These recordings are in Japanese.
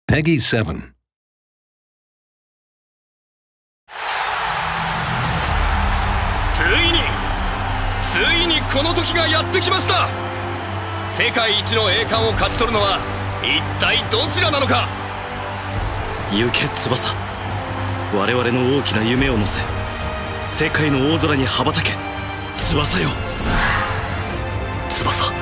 Peggy 7. ついにこの時がやってきました。世界一の栄冠を勝ち取るのは一体どちらなのか。 行け翼、我々の大きな夢を乗せ世界の大空に羽ばたけ。翼よ、翼。さ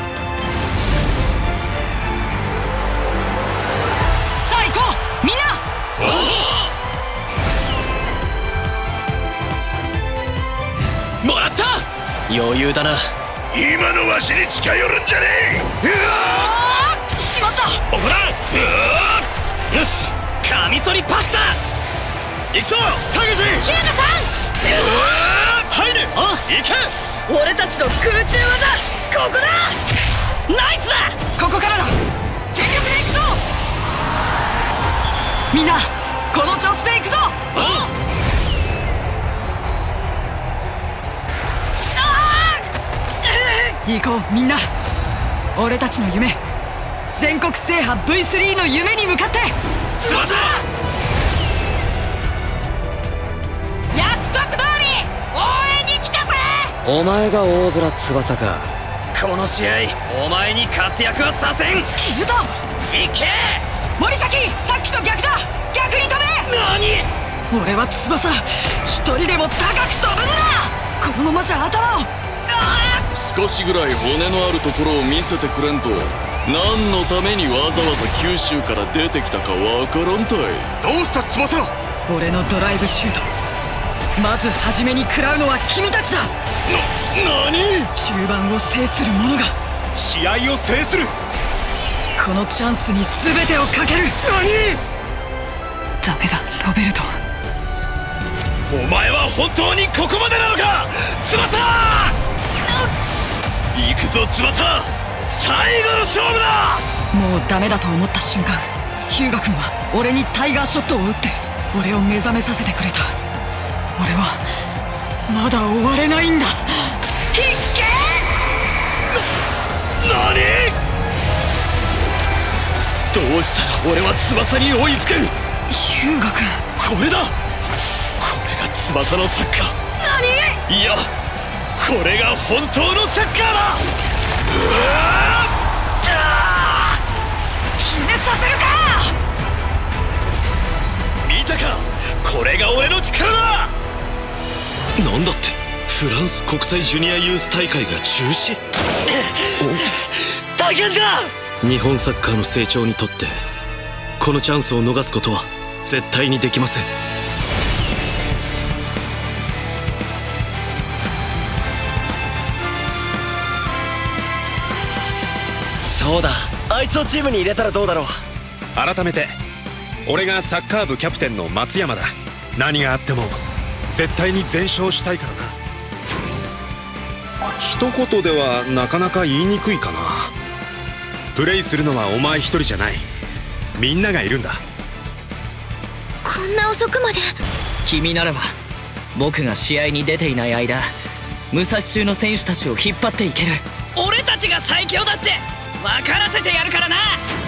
あ行こうみんな。 もらった。余裕だな。 今のわしに近寄るんじゃねえ。しまった。 ほら、 よし、カミソリパスタ。行くぞタケシ。 日向さん、 入れ。行け。 俺たちの空中技、ここだ。ナイスだ。ここからだ。全力で行くぞ。みんなこの調子で行くぞ。行こうみんな。俺たちの夢、全国制覇 V3 の夢に向かって。 翼。 約束通り応援に来たぜ。 お前が大空翼か。この試合お前に活躍はさせん。 キルト、 行け森崎。さっきと逆だ。逆に飛べ。 何。 俺は翼、一人でも高く飛ぶんだ。このままじゃ頭を。 少しぐらい骨のあるところを見せてくれんと、何のためにわざわざ九州から出てきたかわからんたい。 どうした翼。 俺のドライブシュート、まず初めに食らうのは君たちだ。 何。 中盤を制する者が試合を制する。 このチャンスに全てをかける。 何。 ダメだロベルト。 お前は本当にここまでなのか翼。行くぞ翼、最後の勝負だ。 もうダメだと思った瞬間、ヒューガ君は俺にタイガーショットを打って俺を目覚めさせてくれた。俺はまだ終われないんだ。いけ。 何。 どうしたら俺は翼に追いつける。 ヒューガ君、 これだ。これが翼のサッカー。 何。 いや、これが本当のサッカーだ。 決めさせるか。 見たか、これが俺の力だ。なんだって、フランス国際ジュニアユース大会が中止。 大変だ。 日本サッカーの成長にとってこのチャンスを逃すことは絶対にできません。 そうだ、あいつをチームに入れたらどうだろう。 改めて俺がサッカー部キャプテンの松山だ。何があっても絶対に全勝したいからな。一言ではなかなか言いにくいかな。プレイするのはお前一人じゃない、みんながいるんだ。 こんな遅くまで。 君ならば僕が試合に出ていない間、武蔵中の選手たちを引っ張っていける。 俺たちが最強だって分からせてやるからな。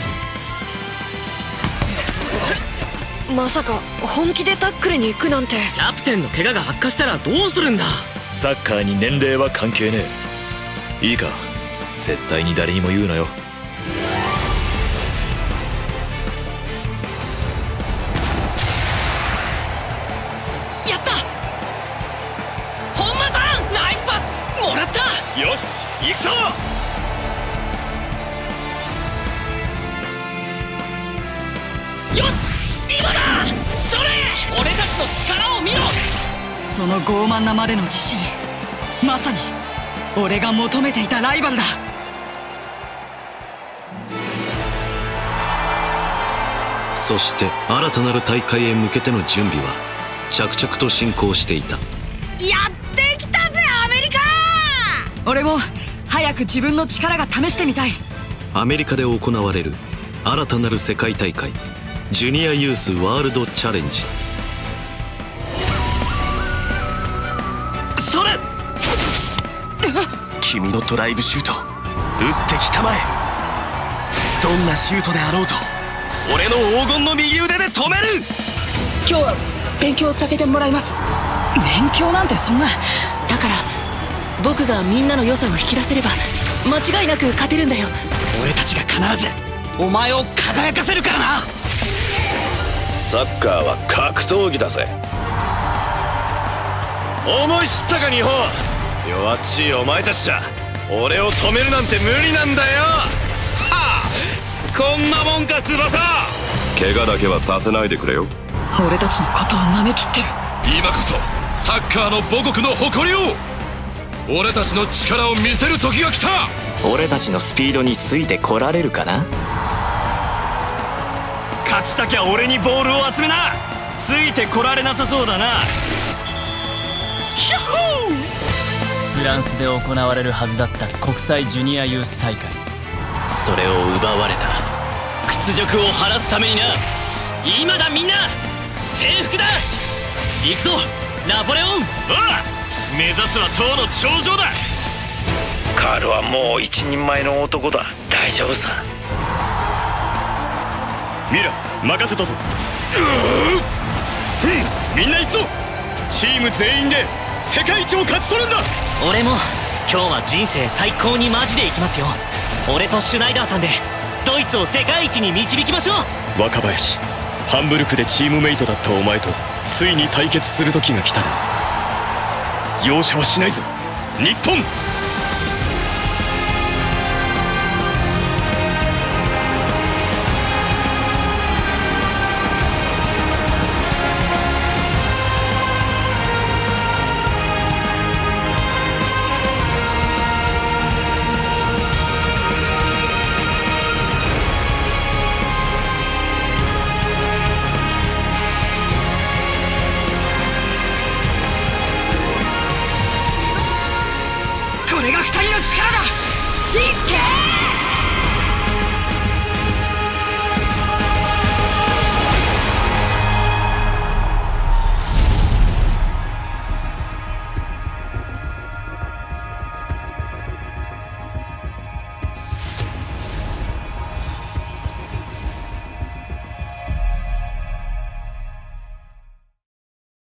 まさか本気でタックルに行くなんて。 キャプテンの怪我が悪化したらどうするんだ。 サッカーに年齢は関係ねえ。いいか、絶対に誰にも言うなよ。 やった。本間さん、ナイスパスもらった。 よし行くぞ。 よし今だ。それ、俺たちの力を見ろ。 その傲慢なまでの自信、まさに俺が求めていたライバルだ。 そして新たなる大会へ向けての準備は着々と進行していた。 やってきたぜアメリカ。俺も早く自分の力が試してみたい。 アメリカで行われる新たなる世界大会、ジュニアユースワールドチャレンジ。 それ。君のドライブシュート、打ってきたまえ。どんなシュートであろうと俺の黄金の右腕で止める。 今日は勉強させてもらいます。 勉強なんてそんな。 だから僕がみんなの良さを引き出せれば間違いなく勝てるんだよ。 俺たちが必ずお前を輝かせるからな。 サッカーは格闘技だぜ。思い知ったか日本。弱っちいお前たちじゃ俺を止めるなんて無理なんだよ。 はあ、こんなもんか翼。 怪我だけはさせないでくれよ。 俺たちのことを舐めきってる。 今こそサッカーの母国の誇りを。俺たちの力を見せる時が来た。 俺たちのスピードについてこられるかな。 勝ちたきゃ俺にボールを集めな。ついてこられなさそうだな。ヒャッホー。 フランスで行われるはずだった国際ジュニアユース大会、 それを奪われた。屈辱を晴らすためにな。今だみんな、征服だ。行くぞナポレオン。 目指すは塔の頂上だ。 カールはもう一人前の男だ。大丈夫さ。 ミラ任せたぞ。みんな行くぞ。チーム全員で世界一を勝ち取るんだ。 俺も今日は人生最高にマジでいきますよ。俺とシュナイダーさんでドイツを世界一に導きましょう。 若林、ハンブルクでチームメイトだったお前とついに対決する時が来たね。容赦はしないぞ日本。 これが二人の力だ。いっけー。